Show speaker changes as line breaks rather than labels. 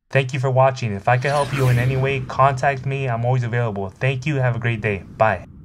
Thank you for watching. If I can help you in any way, contact me. I'm always available. Thank you. Have a great day. Bye.